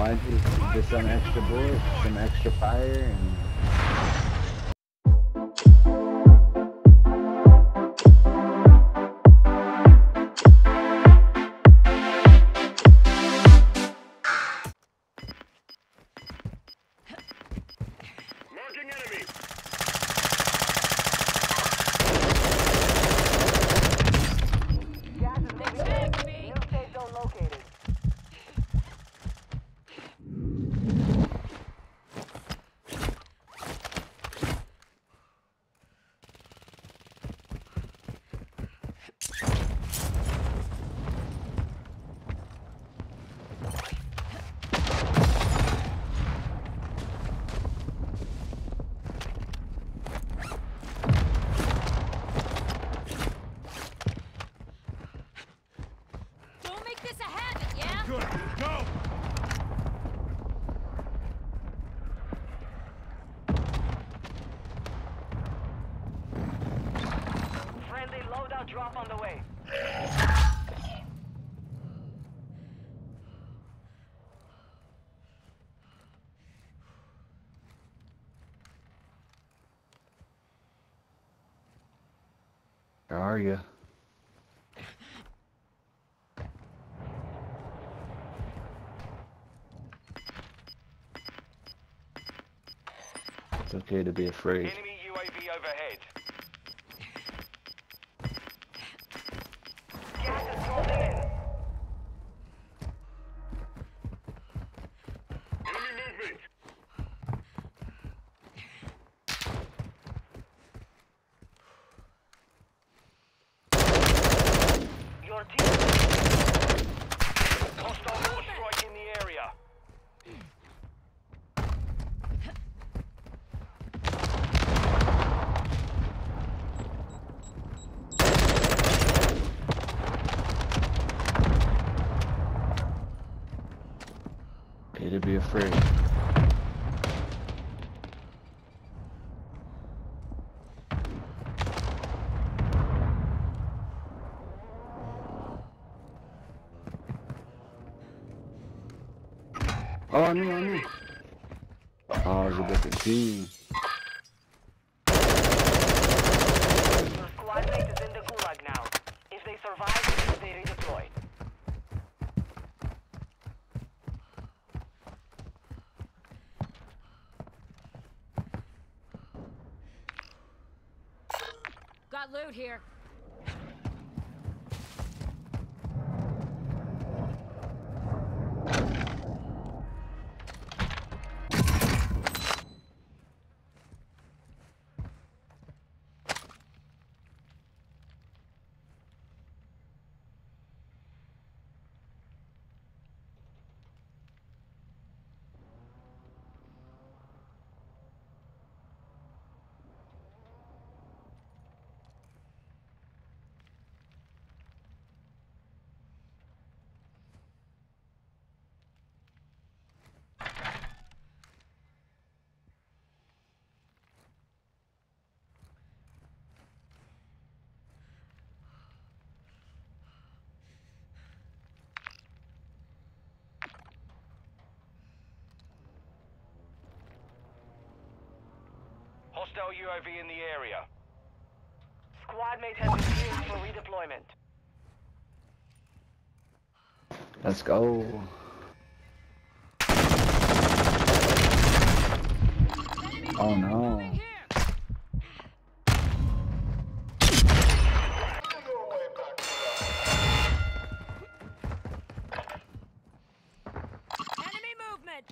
I just some extra bullets, some extra fire, and drop on the way. where are you? It's okay to be afraid. Enemy UAV overhead. Gas is closing in. Enemy movement. Your team. Hostile war strike in the area. Okay to be afraid. Oh, I knew. Oh, it's a different team. Your squad mate is in the gulag now. If they survive, they redeploy. Got loot here. Hostile UAV in the area. Squad mate has been cleared for redeployment. Let's go. Oh no. Enemy movement.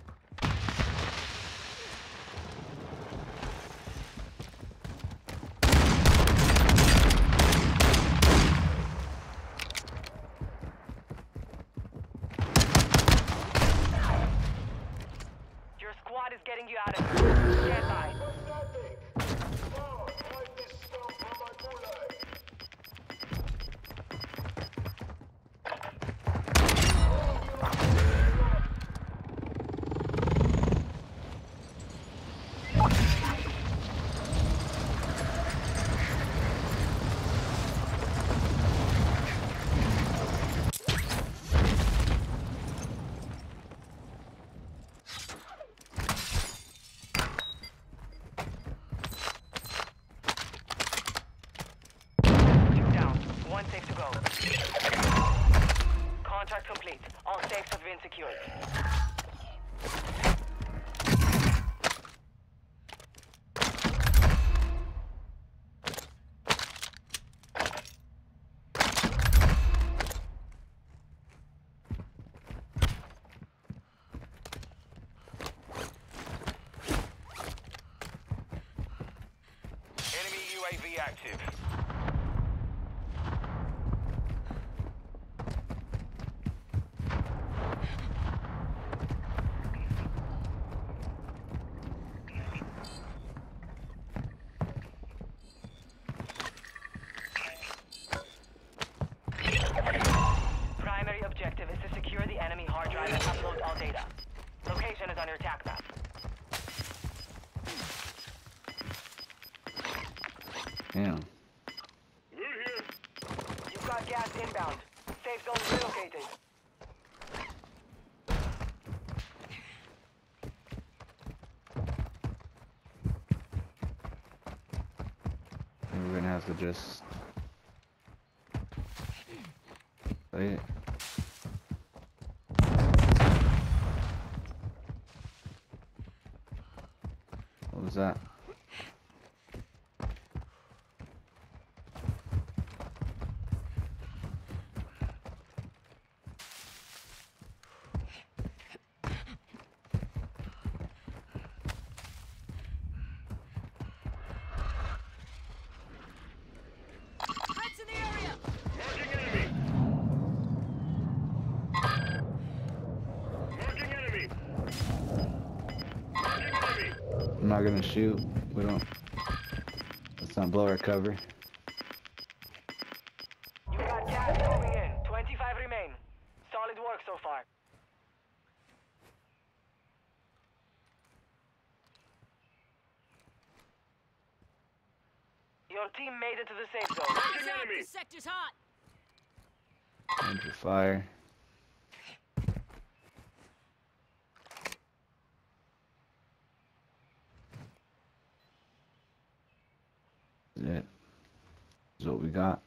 Your squad is getting you out of here. Stand by. UAV active. Primary objective is to secure the enemy hard drive and upload all data. Location is on your attack map. Damn. You've got gas inbound. Safe zone relocated. We're gonna have to just play it. What was that? Threats in the area! Marking enemy! Marking enemy! Marking enemy! I'm not gonna shoot. We don't. Let's not blow our cover. You got gas moving in. 25 remain. Solid work so far. Your team made it to the safe zone. Eyes up! This sector's hot! Under fire. That is what we got.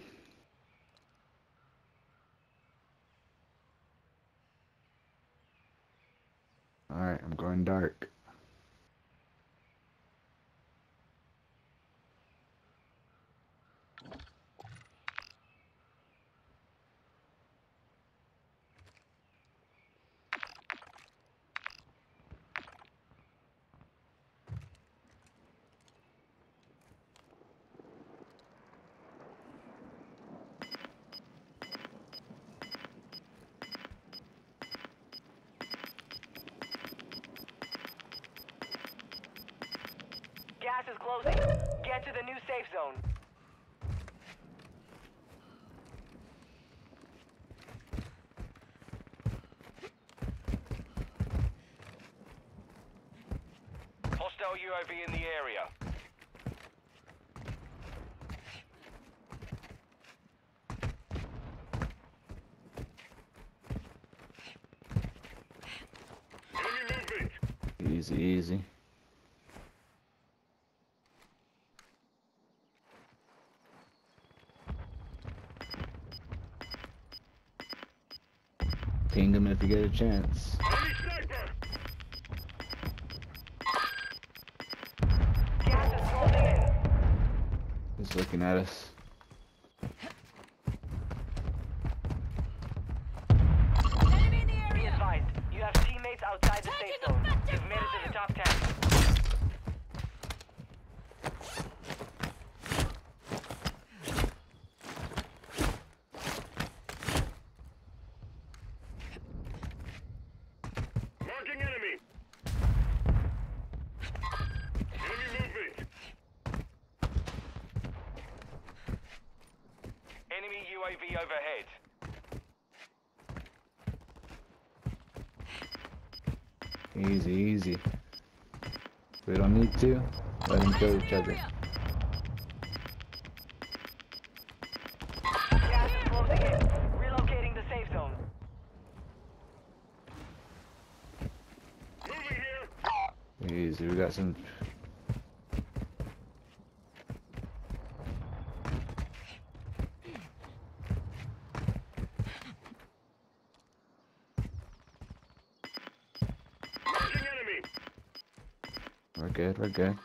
Alright, I'm going dark. Gas is closing. Get to the new safe zone. Hostile UAV in the area. Enemy movement! Easy, easy. Ping him if you get a chance. Enemy sniper! Gas is closing in. He's looking at us. Enemy in the Be area! advised, you have teammates outside the safe Taking zone. effective You've made it to the top 10. Marking enemy! Enemy movement! Enemy UAV overhead. Easy, easy. We don't need to. Let them kill each other. Gas is closing in. Relocating the safe zone. Moving here! Easy, we got some. Marking enemy! We're good, we're good.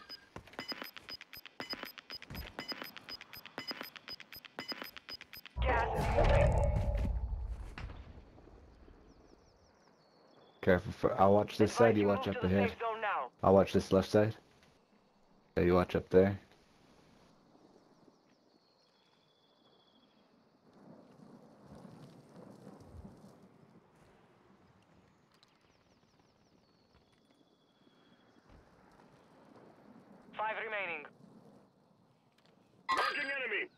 Gas is moving. Careful for. I'll watch this side, Advise you move watch to up the ahead. safe zone now. I'll watch this left side. Yeah, you watch up there. 5 remaining. Marking enemy.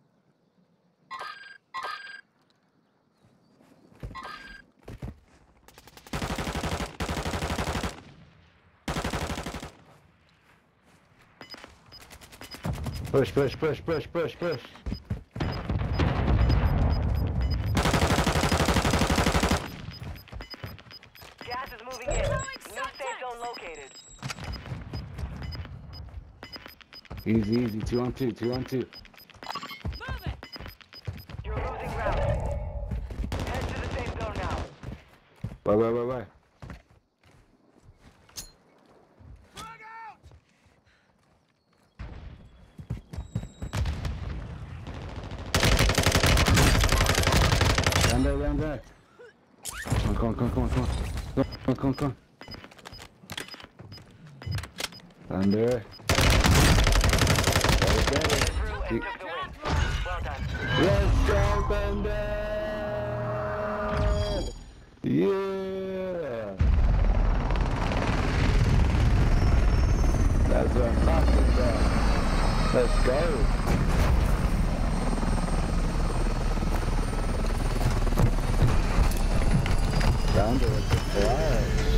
Push, push, push, push, push, push. Gas is moving in. New safe zone located. Easy, easy. 2 on 2, 2 on 2. Move it! You're losing ground. Head to the safe zone now. Bye. Round there. Come on. Down there. Through and took the win. Well done. Let's go, Bender! Yeah! That's what I'm talking about. Let's go. Bender with the flag.